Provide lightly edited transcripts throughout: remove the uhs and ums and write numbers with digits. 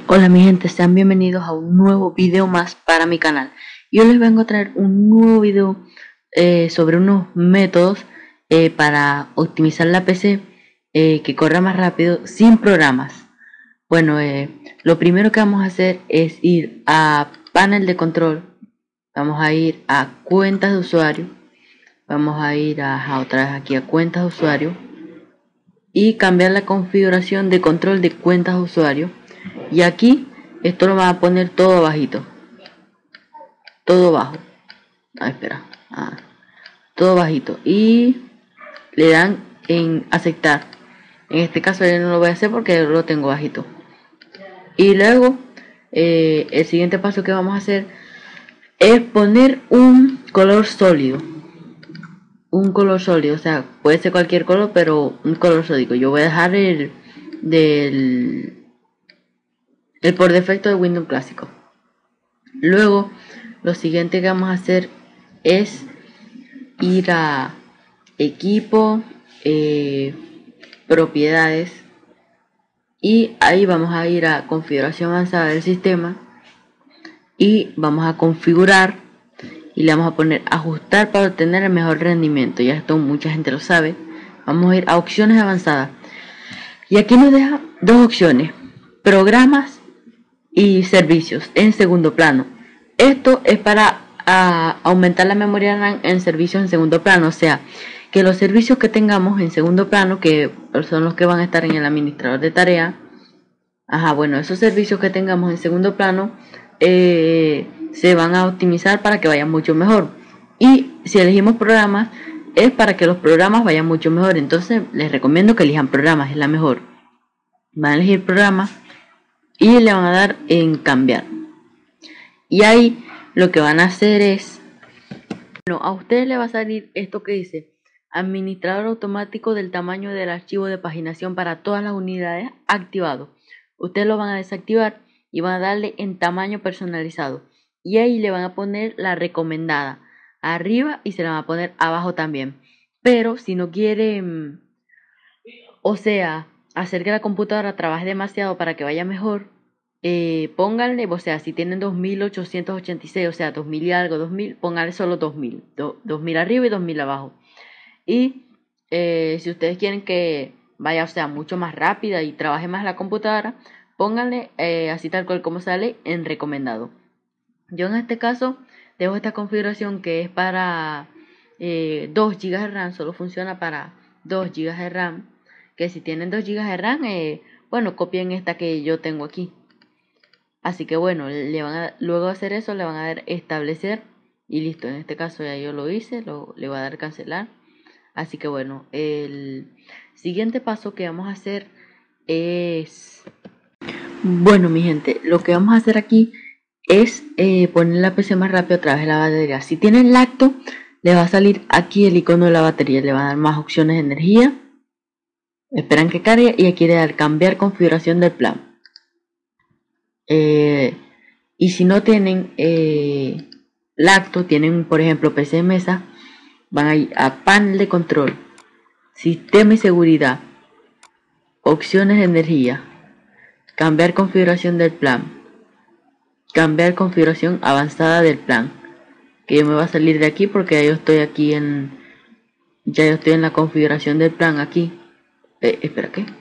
Hola mi gente, sean bienvenidos a un nuevo video más para mi canal. Yo les vengo a traer un nuevo video sobre unos métodos para optimizar la PC que corra más rápido sin programas. Bueno, lo primero que vamos a hacer es ir a panel de control, vamos a ir a cuentas de usuario, vamos a ir otra vez aquí a cuentas de usuario y cambiar la configuración de control de cuentas de usuario. Y aquí esto lo van a poner todo bajito, todo bajo. Espera, todo bajito y le dan en aceptar. En este caso yo no lo voy a hacer porque lo tengo bajito. Y luego el siguiente paso que vamos a hacer es poner un color sólido. Un color sólido, o sea, puede ser cualquier color, pero un color sólido. Yo voy a dejar el por defecto de Windows clásico. Luego lo siguiente que vamos a hacer es ir a equipo, propiedades, y ahí vamos a ir a configuración avanzada del sistema y vamos a configurar y le vamos a poner ajustar para obtener el mejor rendimiento. Ya esto mucha gente lo sabe. Vamos a ir a opciones avanzadas y aquí nos deja dos opciones: programas y servicios en segundo plano. Esto es para aumentar la memoria RAM en servicios en segundo plano, o sea que los servicios que tengamos en segundo plano, que son los que van a estar en el administrador de tarea, bueno, esos servicios que tengamos en segundo plano se van a optimizar para que vayan mucho mejor. Y si elegimos programas, es para que los programas vayan mucho mejor. Entonces les recomiendo que elijan programas, es la mejor. Van a elegir programas y le van a dar en cambiar. Y ahí lo que van a hacer es, bueno, a ustedes les va a salir esto que dice administrador automático del tamaño del archivo de paginación para todas las unidades activado. Ustedes lo van a desactivar y van a darle en tamaño personalizado. Y ahí le van a poner la recomendada arriba y se la van a poner abajo también. Pero si no quieren, o sea, hacer que la computadora trabaje demasiado para que vaya mejor, pónganle, o sea, si tienen 2886, o sea, 2000 y algo, 2000, pónganle solo 2000, 2000 arriba y 2000 abajo. Y si ustedes quieren que vaya, o sea, mucho más rápida y trabaje más la computadora, pónganle así tal cual como sale en recomendado. Yo en este caso dejo esta configuración que es para 2 GB de RAM, solo funciona para 2 GB de RAM. Que si tienen 2 GB de RAM, bueno, copien esta que yo tengo aquí. Así que bueno, luego de hacer eso le van a dar establecer y listo. En este caso ya yo lo hice, le voy a dar cancelar. Así que bueno, el siguiente paso que vamos a hacer es, bueno mi gente, lo que vamos a hacer aquí es poner la PC más rápido a través de la batería. Si tienen lacto, le va a salir aquí el icono de la batería, le van a dar más opciones de energía, esperan que cargue y aquí le dar cambiar configuración del plan. Y si no tienen lacto, tienen por ejemplo PC de mesa, van a ir a panel de control, sistema y seguridad, opciones de energía, cambiar configuración del plan, cambiar configuración avanzada del plan, que yo me va a salir de aquí porque ya yo estoy aquí ya yo estoy en la configuración del plan aquí. Espera, ¿qué?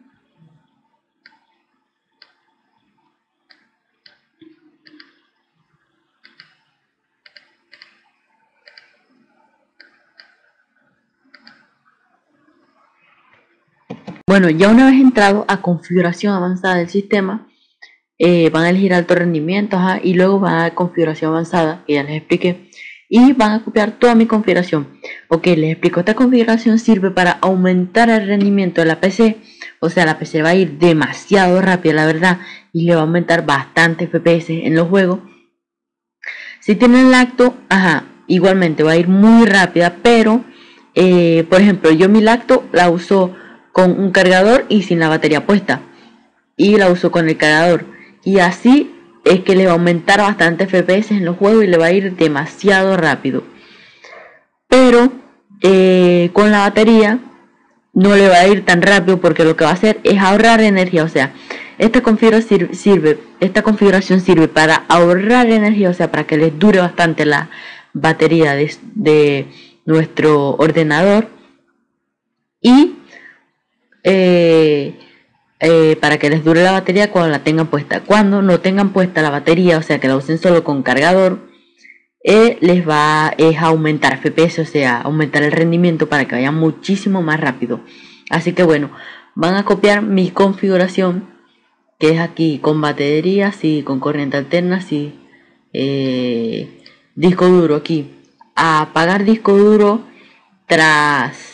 Bueno, ya una vez entrado a configuración avanzada del sistema, van a elegir alto rendimiento, y luego van a configuración avanzada, que ya les expliqué, y van a copiar toda mi configuración. Ok, les explico, esta configuración sirve para aumentar el rendimiento de la PC, o sea, la PC va a ir demasiado rápida, la verdad, y le va a aumentar bastante FPS en los juegos. Si tienen lacto, igualmente va a ir muy rápida, pero, por ejemplo, yo mi lacto la uso con un cargador y sin la batería puesta, y la uso con el cargador, y así es que le va a aumentar bastante FPS en los juegos y le va a ir demasiado rápido. Pero con la batería no le va a ir tan rápido porque lo que va a hacer es ahorrar energía, o sea, Esta configuración sirve para ahorrar energía, o sea, para que les dure bastante la batería de nuestro ordenador y para que les dure la batería cuando la tengan puesta. Cuando no tengan puesta la batería, o sea, que la usen solo con cargador, les va a aumentar FPS, o sea, aumentar el rendimiento para que vaya muchísimo más rápido. Así que bueno, van a copiar mi configuración, que es aquí con baterías y con corriente alterna, sí, disco duro aquí. A apagar disco duro tras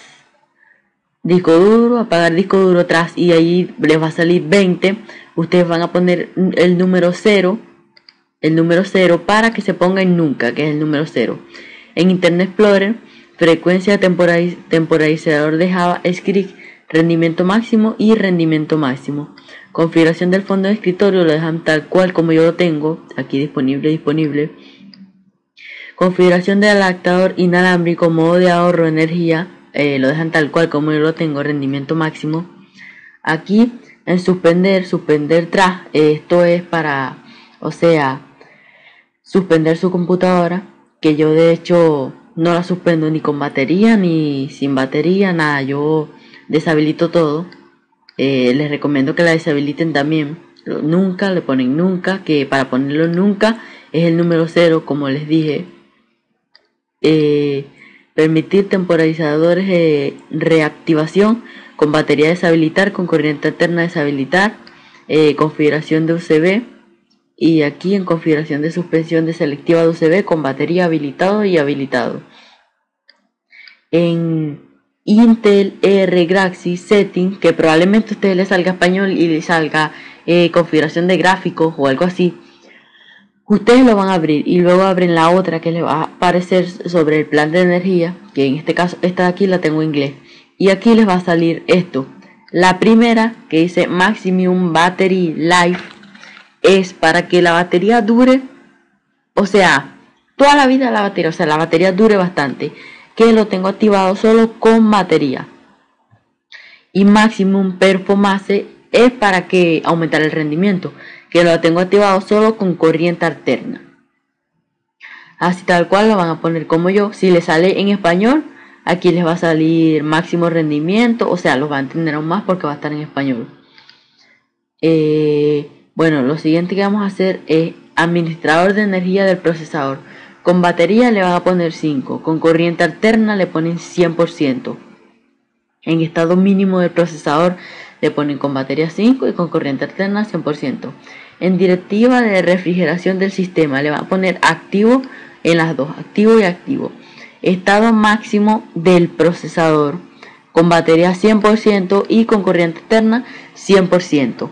apagar disco duro tras, y ahí les va a salir 20. Ustedes van a poner el número 0 para que se ponga en nunca, que es el número 0. En Internet Explorer, frecuencia temporizador de JavaScript, rendimiento máximo y rendimiento máximo. Configuración del fondo de escritorio lo dejan tal cual como yo lo tengo, aquí disponible. Configuración del adaptador inalámbrico, modo de ahorro de energía, lo dejan tal cual como yo lo tengo, rendimiento máximo. Aquí en suspender tras, esto es para, o sea, suspender su computadora, que yo de hecho no la suspendo ni con batería ni sin batería, nada, yo deshabilito todo. Les recomiendo que la deshabiliten también. Nunca, le ponen nunca, que para ponerlo nunca es el número 0, como les dije. Permitir temporizadores de reactivación, con batería deshabilitar, con corriente alterna deshabilitar, configuración de USB, y aquí en configuración de suspensión de selectiva de USB con batería habilitado y habilitado. En Intel ERGRAXI Setting, que probablemente a ustedes les salga español y les salga configuración de gráficos o algo así, ustedes lo van a abrir y luego abren la otra que les va a aparecer sobre el plan de energía, que en este caso esta de aquí la tengo en inglés, y aquí les va a salir esto. La primera, que dice Maximum Battery Life, es para que la batería dure, o sea, toda la vida la batería, o sea, la batería dure bastante, que lo tengo activado solo con batería. Y Maximum Performance es para que aumentar el rendimiento, que lo tengo activado solo con corriente alterna. Así tal cual lo van a poner como yo. Si les sale en español, aquí les va a salir máximo rendimiento, o sea, los va a entender aún más porque va a estar en español. Bueno, lo siguiente que vamos a hacer es administrador de energía del procesador. Con batería le van a poner 5, con corriente alterna le ponen 100%. En estado mínimo del procesador le ponen con batería 5 y con corriente alterna 100%. En directiva de refrigeración del sistema le van a poner activo en las dos, activo y activo. Estado máximo del procesador con batería 100% y con corriente alterna 100%.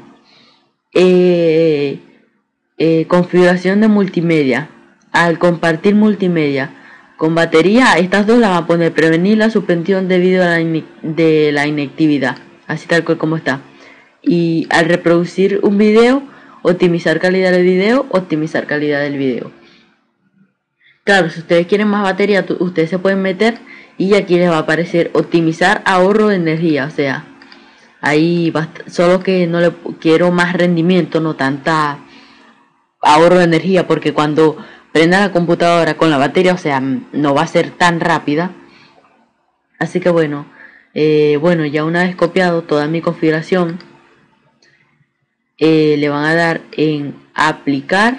Configuración de multimedia. Al compartir multimedia con batería, estas dos las van a poner prevenir la suspensión debido a la inactividad, así tal cual como está. Y al reproducir un video, optimizar calidad del video, optimizar calidad del video. Claro, si ustedes quieren más batería, ustedes se pueden meter y aquí les va a aparecer optimizar ahorro de energía, o sea, ahí solo que no le quiero más rendimiento, no tanta ahorro de energía, porque cuando prenda la computadora con la batería, o sea, no va a ser tan rápida. Así que bueno, ya una vez copiado toda mi configuración, le van a dar en aplicar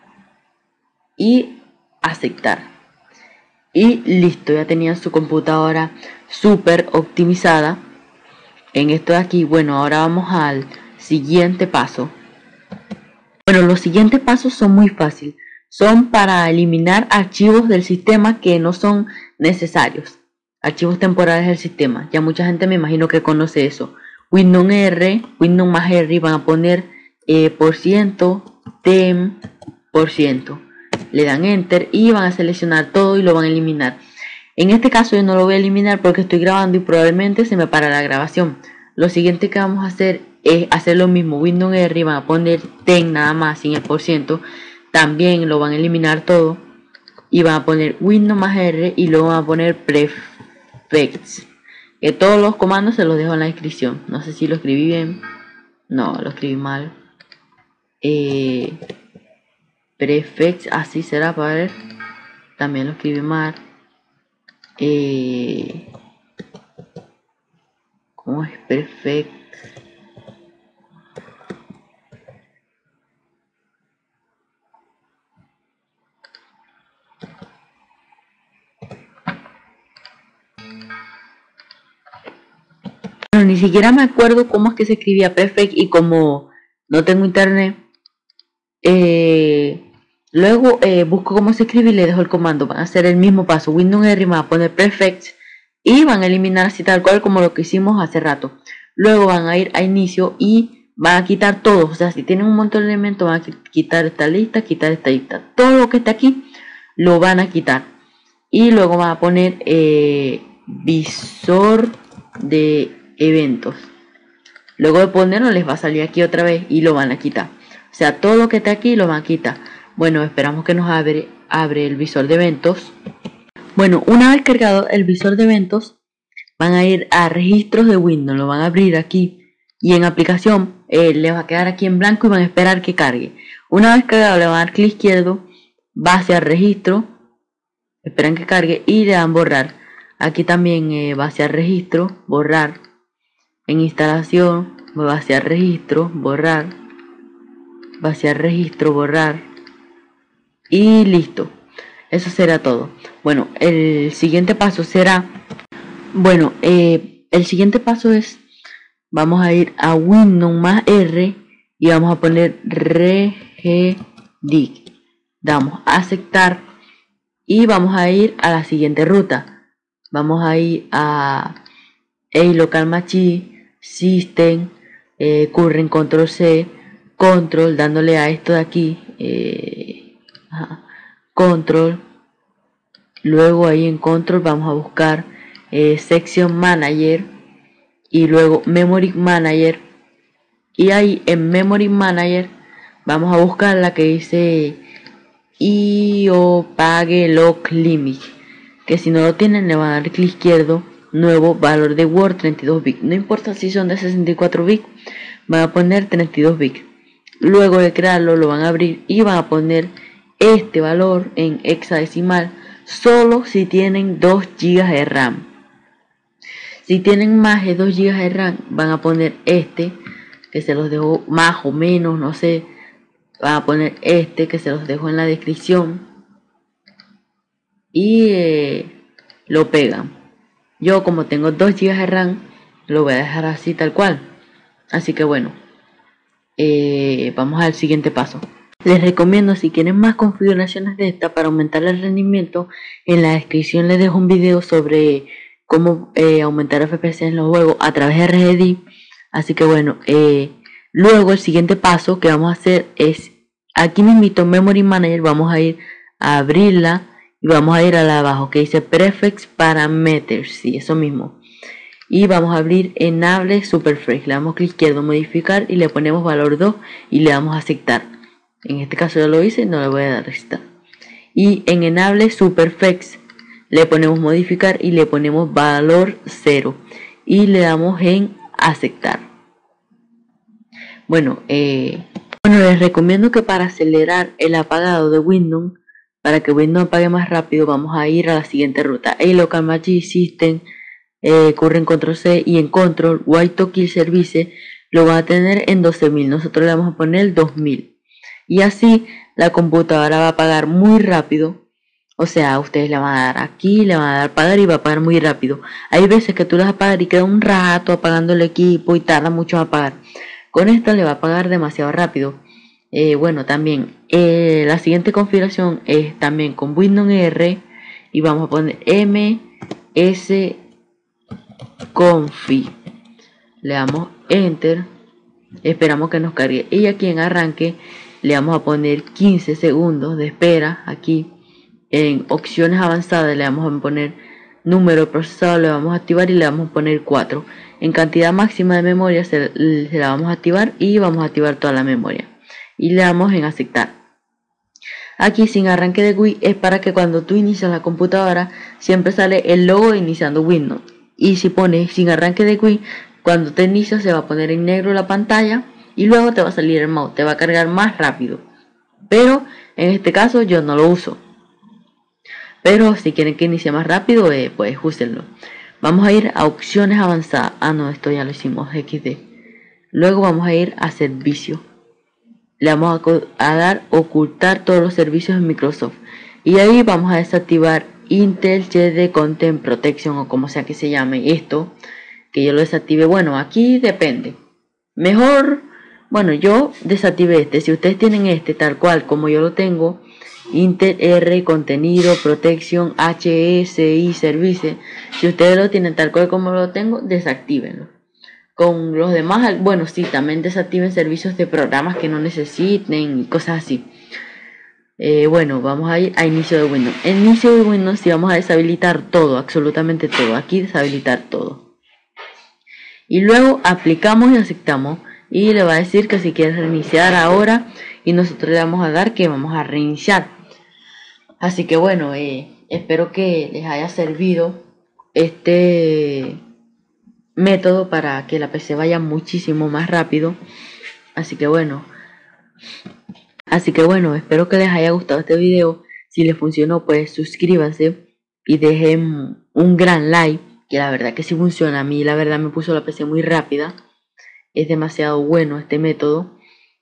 y aceptar. Y listo, ya tenían su computadora súper optimizada. En esto de aquí, bueno, ahora vamos al siguiente paso. Bueno, los siguientes pasos son muy fáciles. Son para eliminar archivos del sistema que no son necesarios. Archivos temporales del sistema. Ya mucha gente me imagino que conoce eso. Windows R, Windows más R, van a poner %, le dan enter y van a seleccionar todo y lo van a eliminar. En este caso yo no lo voy a eliminar porque estoy grabando y probablemente se me para la grabación. Lo siguiente que vamos a hacer es hacer lo mismo. Windows R, van a poner ten nada más sin el %, también lo van a eliminar todo y van a poner Windows más R y luego van a poner prefix. Todos los comandos se los dejo en la descripción. No sé si lo escribí bien, no, lo escribí mal. prefix, así será, para ver, también lo escribí mal. ¿Cómo es prefix? Bueno, ni siquiera me acuerdo cómo es que se escribía prefix, y como no tengo internet, luego busco cómo se escribe y le dejo el comando. Van a hacer el mismo paso. Windows R va a poner prefix y van a eliminar así tal cual como lo que hicimos hace rato. Luego van a ir a inicio y van a quitar todos. O sea, si tienen un montón de elementos, van a quitar esta lista, quitar esta lista. Todo lo que está aquí lo van a quitar. Y luego van a poner visor de eventos. Luego de ponerlo les va a salir aquí otra vez y lo van a quitar. O sea, todo lo que está aquí lo van a quitar. Bueno, esperamos que nos abre el visor de eventos. Bueno, una vez cargado el visor de eventos, van a ir a registros de Windows. Lo van a abrir aquí. Y en aplicación les va a quedar aquí en blanco y van a esperar que cargue. Una vez cargado le van a dar clic izquierdo, va hacia registro. Esperan que cargue y le dan borrar. Aquí también va hacia registro, borrar. En instalación, va hacia registro, borrar. Va hacia registro, borrar. Y listo. Eso será todo. Bueno, el siguiente paso será... Bueno, el siguiente paso es... Vamos a ir a Windows más R y vamos a poner regedit. Damos a aceptar y vamos a ir a la siguiente ruta. Vamos a ir a local machine, system, current control C, control, dándole a esto de aquí, control. Luego ahí en control vamos a buscar section manager y luego memory manager, y ahí en memory manager vamos a buscar la que dice IO pague lock limit, que si no lo tienen le van a dar clic izquierdo, nuevo valor de Word 32 bits, no importa si son de 64 bits, van a poner 32 bits. Luego de crearlo lo van a abrir y van a poner este valor en hexadecimal solo si tienen 2 GB de RAM. Si tienen más de 2 GB de RAM van a poner este, que se los dejo más o menos, no sé. Van a poner este, que se los dejo en la descripción, y lo pegan. Yo, como tengo 2 GB de RAM, lo voy a dejar así tal cual. Así que bueno, vamos al siguiente paso. Les recomiendo, si quieren más configuraciones de esta para aumentar el rendimiento, en la descripción les dejo un video sobre cómo aumentar FPS en los juegos a través de regedit. Así que bueno, luego el siguiente paso que vamos a hacer es, aquí mismito en Memory Manager vamos a ir a abrirla y vamos a ir a la abajo que dice Prefix Parameters, sí, eso mismo. Y vamos a abrir Enable Superflex, le damos clic izquierdo, modificar y le ponemos valor 2 y le damos a aceptar. En este caso ya lo hice, no le voy a dar aceptar. Y en Enable Superflex le ponemos modificar y le ponemos valor 0 y le damos en aceptar. Bueno, les recomiendo que para acelerar el apagado de Windows, para que Windows apague más rápido, vamos a ir a la siguiente ruta: local machine, system, current control C, y en control white to kill service lo van a tener en 12.000. Nosotros le vamos a poner 2.000 y así la computadora va a apagar muy rápido. O sea, ustedes le van a dar aquí, le van a dar apagar y va a apagar muy rápido. Hay veces que tú las apagas y queda un rato apagando el equipo y tarda mucho en apagar. Con esta le va a apagar demasiado rápido. Bueno, también la siguiente configuración es también con Windows R y vamos a poner msconfig. Le damos enter, esperamos que nos cargue y aquí en arranque le vamos a poner 15 segundos de espera. Aquí en opciones avanzadas le vamos a poner número de procesador, le vamos a activar y le vamos a poner 4. En cantidad máxima de memoria se la vamos a activar y vamos a activar toda la memoria y le damos en aceptar. Aquí sin arranque de GUI es para que cuando tú inicias la computadora siempre sale el logo de iniciando Windows, y si pones sin arranque de GUI, cuando te inicia se va a poner en negro la pantalla y luego te va a salir el mouse, te va a cargar más rápido. Pero en este caso yo no lo uso. Pero si quieren que inicie más rápido, pues úsenlo. Vamos a ir a opciones avanzadas. Ah, no, esto ya lo hicimos, XD. Luego vamos a ir a servicio. Le vamos a dar ocultar todos los servicios de Microsoft. Y ahí vamos a desactivar Intel HD Content Protection, o como sea que se llame esto, que yo lo desactive. Bueno, aquí depende. Mejor, bueno, yo desactivé este. Si ustedes tienen este tal cual como yo lo tengo, Intel R Contenido Protection HSI Service, si ustedes lo tienen tal cual como lo tengo, desactívenlo. Con los demás, bueno, sí, también desactiven servicios de programas que no necesiten y cosas así. Bueno, vamos a ir a inicio de Windows. En inicio de Windows sí vamos a deshabilitar todo, absolutamente todo. Aquí deshabilitar todo. Y luego aplicamos y aceptamos. Y le va a decir que si quieres reiniciar ahora. Y nosotros le vamos a dar que vamos a reiniciar. Así que bueno, espero que les haya servido este método para que la PC vaya muchísimo más rápido. Así que bueno, espero que les haya gustado este video. Si les funcionó, pues suscríbanse y dejen un gran like, que la verdad que sí funciona. A mí la verdad me puso la PC muy rápida. Es demasiado bueno este método.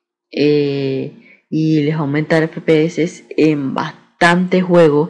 Y les aumenta el FPS en bastante juegos.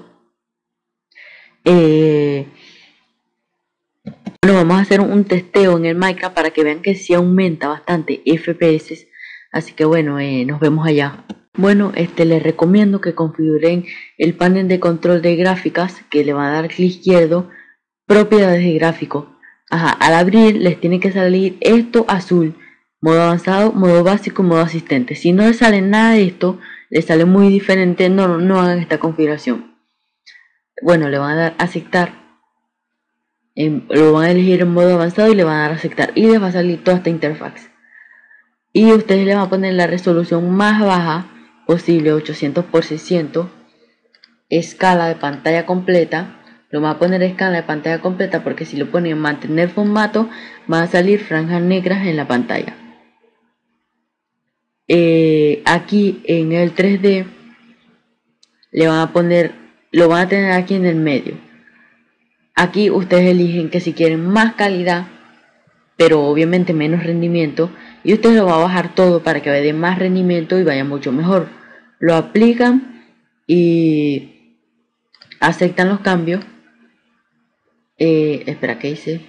Bueno, vamos a hacer un testeo en el Minecraft para que vean que sí aumenta bastante FPS. Así que bueno, nos vemos allá. Bueno, les recomiendo que configuren el panel de control de gráficas, que le van a dar clic izquierdo, propiedades de gráfico. Al abrir les tiene que salir esto azul, modo avanzado, modo básico, modo asistente. Si no les sale nada de esto, les sale muy diferente, no hagan esta configuración. Bueno, le van a dar a aceptar. Lo van a elegir en modo avanzado y le van a dar a aceptar. Y les va a salir toda esta interfaz. Y ustedes le van a poner la resolución más baja posible, 800 por 600. Escala de pantalla completa. Lo van a poner escala de pantalla completa porque si lo ponen en mantener formato, van a salir franjas negras en la pantalla. Aquí en el 3D le van a poner, lo van a tener aquí en el medio. Aquí ustedes eligen que si quieren más calidad, pero obviamente menos rendimiento, y ustedes lo van a bajar todo para que vaya más rendimiento y vaya mucho mejor. Lo aplican y aceptan los cambios. Espera, ¿qué hice?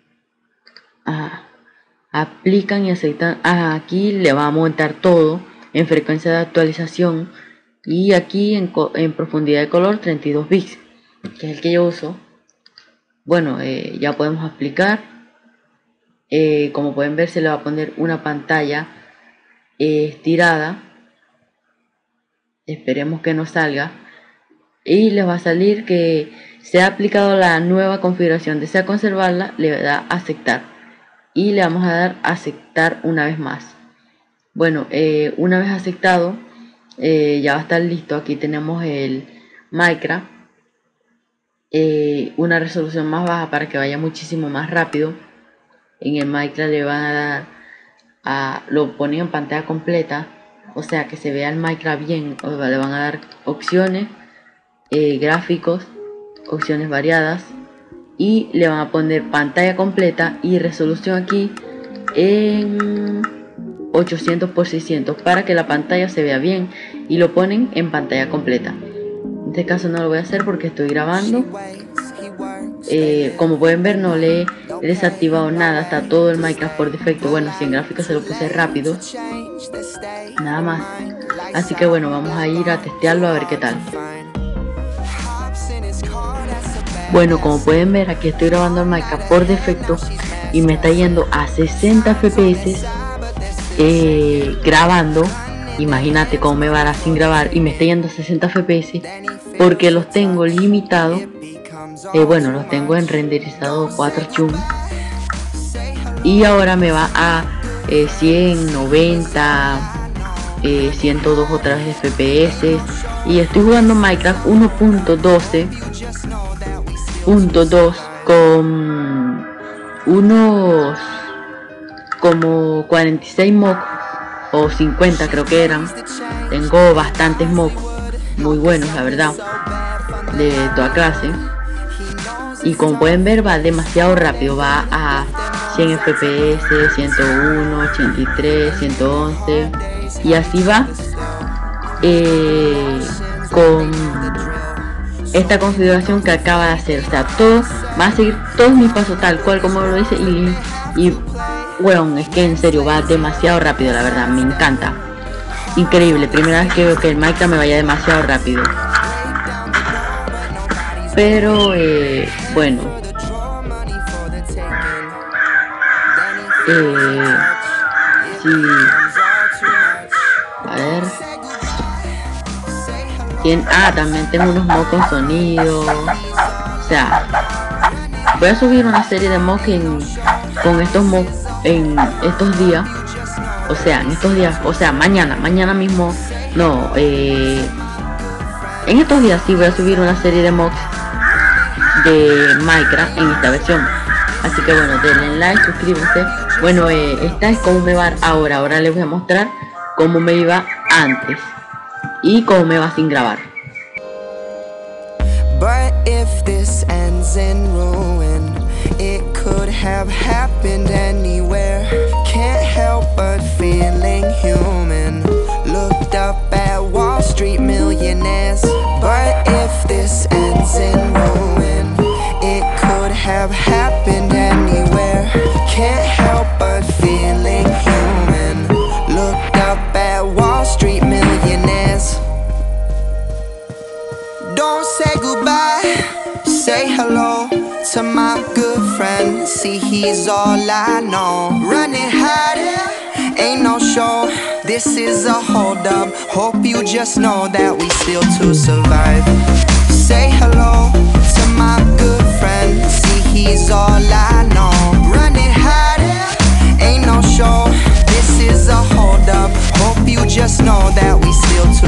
Aplican y aceptan. Aquí le va a montar todo en frecuencia de actualización, y aquí en profundidad de color 32 bits, que es el que yo uso. Bueno, ya podemos aplicar. Como pueden ver, se le va a poner una pantalla estirada. Esperemos que no salga. Y les va a salir que se ha aplicado la nueva configuración. Desea conservarla, le da a aceptar. Y le vamos a dar a aceptar una vez más. Bueno, una vez aceptado, ya va a estar listo. Aquí tenemos el Minecraft. Una resolución más baja para que vaya muchísimo más rápido. En el Minecraft le van a dar lo ponen en pantalla completa, o sea que se vea el Minecraft bien. Le van a dar opciones, gráficos, opciones variadas, y le van a poner pantalla completa y resolución aquí en 800 por 600 para que la pantalla se vea bien, y lo ponen en pantalla completa. En este caso no lo voy a hacer porque estoy grabando. Como pueden ver, no le he desactivado nada, está todo el Minecraft por defecto. Bueno, si en gráficos se lo puse rápido, nada más. Así que bueno, vamos a ir a testearlo a ver qué tal. Bueno, como pueden ver, aquí estoy grabando el Minecraft por defecto y me está yendo a 60 fps grabando. Imagínate cómo me va sin grabar y me está yendo a 60 fps porque los tengo limitados. Bueno, los tengo en renderizado 4 chum, y ahora me va a 100, 90, 102 otra vez fps, y estoy jugando Minecraft 1.12.2 con unos como 46 mocos, o 50 creo que eran. Tengo bastantes mocks muy buenos, la verdad, de toda clase. Y como pueden ver, va demasiado rápido, va a 100 fps, 101, 83, 111 y así va con esta configuración que acaba de hacer. O sea, todo va a seguir todos mis pasos tal cual como lo dice, y bueno, es que en serio va demasiado rápido, la verdad, me encanta. Increíble, primera vez que veo que el Minecraft me vaya demasiado rápido. Pero bueno, sí, a ver, también tengo unos mods con sonido. O sea, voy a subir una serie de mods con estos mods en estos días. O sea, en estos días, o sea, mañana mismo, no, en estos días sí voy a subir una serie de mods de Minecraft en esta versión. Así que bueno, denle like, suscríbanse. Bueno, esta es como me va ahora. Ahora les voy a mostrar cómo me iba antes y cómo me va sin grabar. But if this ends in ruin, it could have happened anywhere. Can't help but feeling human. Looked up at Wall Street millionaires. But if this ends in ruin, it could have happened anywhere. Can't help but feeling human. Looked up at Wall Street millionaires. Don't say goodbye, say hello to my good friend. See, he's all I know. Running hard, ain't no show. This is a hold up. Hope you just know that we still to survive. Say hello to my good friend. See, he's all I know. Running hard, ain't no show. This is a hold up. Hope you just know that we still to